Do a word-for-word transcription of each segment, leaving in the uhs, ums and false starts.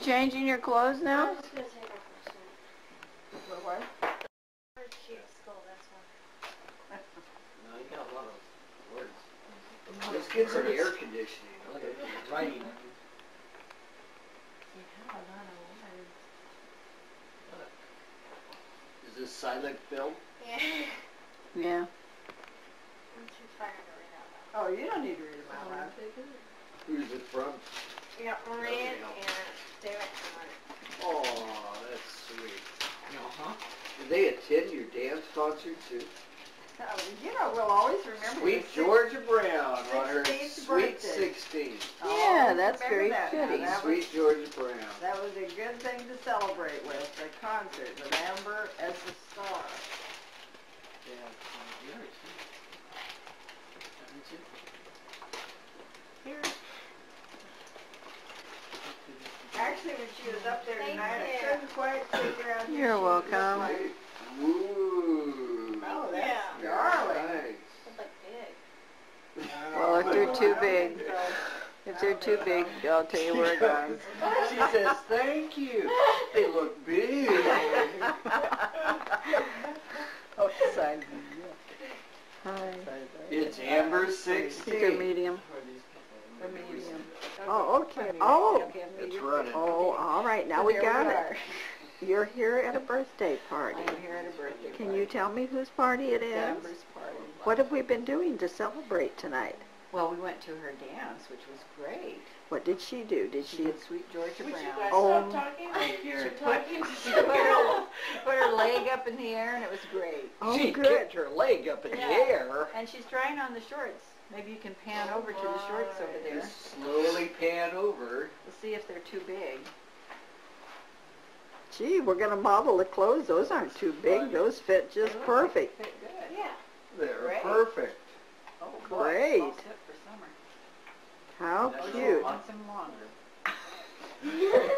changing your clothes now? I'm just gonna take off my shirt. For what? Her cheeks skull, that's why. No, you got a lot of words. Let's get some air conditioning. Look at it raining. You have a lot of words. Is this silent film? Yeah. Yeah. I'm too tired to read out loud. Oh, you don't need to read them out loud. Who's it from? Yeah, Maureen and David Cameron. Oh, that's sweet. Uh-huh. Did they attend your dance concert too? Oh, you know, we'll always remember Sweet the Georgia Brown on her sixteenth sweet birthday. sixteenth. I'll Yeah, always that's remember very that now. fitting. That Sweet was, Georgia Brown. that was a good thing to celebrate with, the concert with Amber as the star. Yeah, yours. Haven't you? Here. Actually, when she was up there Thank tonight, I you. couldn't quite figure out who You're she welcome. looked like. Woo. Oh, that's Yeah. darling. Nice. It's like big. Well, if they're too big, if they're too big, I'll tell you where it goes. She says, thank you. They look big. Oh, size. Hi. It's Amber You're sixteen. medium. A medium. Oh, okay. Oh, It's running. Oh, all right. Now we got it. You're here at a birthday party. I'm here at a birthday Can party. you tell me whose party it is? Amber's party. What have we been doing to celebrate tonight? Well, we went to her dance, which was great. What did she do? Did She she? did Sweet Georgia Would you Brown. guys Oh. stop talking like you're She put- talking to She put her, put her leg up in the air, and it was great. Oh, She good. kicked her leg up in Yeah. the air. And she's trying on the shorts. Maybe you can pan over to the shorts over there. Just slowly pan over. We'll see if they're too big. Gee, we're gonna model the clothes. Those aren't too big. Those fit just They look like perfect. they fit good. Yeah. They're Great. perfect. Oh, Great. Boy, it's all set for summer. How Oh, she cute. wants them longer. She-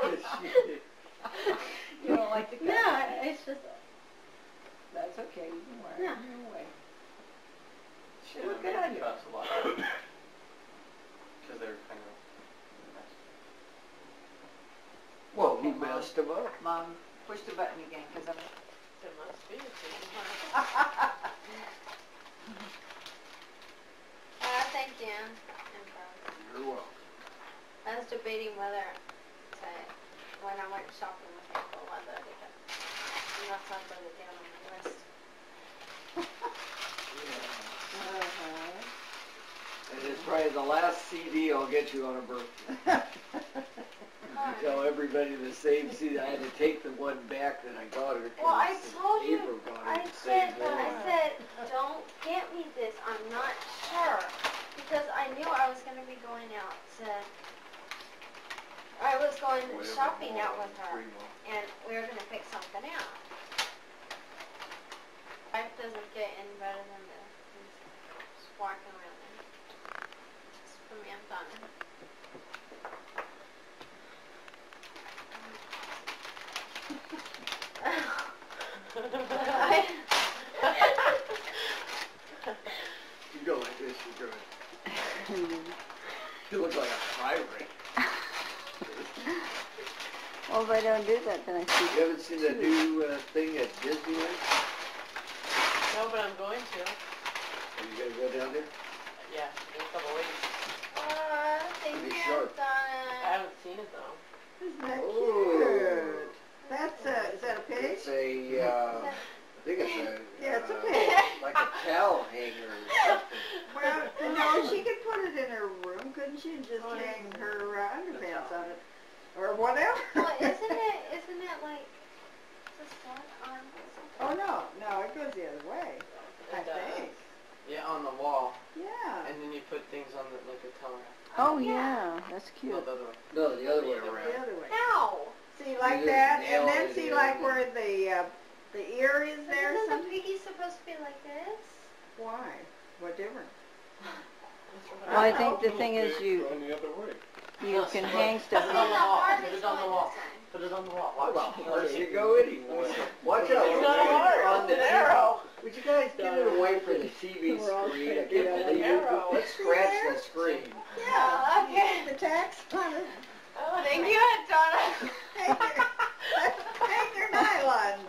You don't like the cut? No, it's just. That's okay. You can wear No. it your way. She Look didn't good on make you. cuts a lot. Because they were kind of... Well, who messed them up? Mom, push the button again, because I'm... It must be. Uh, thank you. You're welcome. I was debating whether to, when I went shopping with people, whether to get, unless I put it down on my list. And it's probably the last C D I'll get you on a birthday. You tell everybody the same C D. I had to take the one back that I got her. 'cause Well, I told you, April got her I the same said, I one. said, don't get me this, I'm not sure. Because I knew I was going to be going out to, I was going Whatever shopping mall, out with her, three mall. and we were going to pick something out. Life doesn't get any better than this, just walking around there. Just for me, I'm done. I, You go like this, you're good. You look like a pirate. Well, if I don't do that, then I see. You haven't seen the new uh, thing at Disneyland? No, but I'm going to. Are you gonna go down there? Yeah, in a couple weeks. uh, they Pretty can't sharp. done I it. haven't seen it though. Isn't that Ooh. cute? That's a, is that a pig? It's a, uh, I think it's a, Yeah, it's a uh, pig. like a towel hanger or something. Well, no, she could put it in her room, couldn't she, and just hang her uh, underpants on it, or whatever. Well, isn't it, isn't it like, just one arm or Oh, something? no, no, it goes the other way, I It does. think. Yeah, on the wall. Yeah. And then you put things on the, like a towel. Oh yeah, that's No, cute. the other way. No, the other way The around. other way. How? See, like just that, nail and then it see, in. like where the, uh, the ear is there, Isn't the something? piggy supposed to be like this? Why? What difference? Well, I think the thing is you Going the other way. you can hang stuff. Put it on the wall. Ours Put is it on the going wall. this way. Put it on the wall. Well, Watch. there you go anyway. Watch out. It's not hard. On the It's an arrow. Would you guys get it away from the T V We're all screen? I trying to can't get believe it. arrow. Let's scratch the screen. Yeah, Okay. the tax on it. Oh, Thank you, Donna. Take your, take your nylon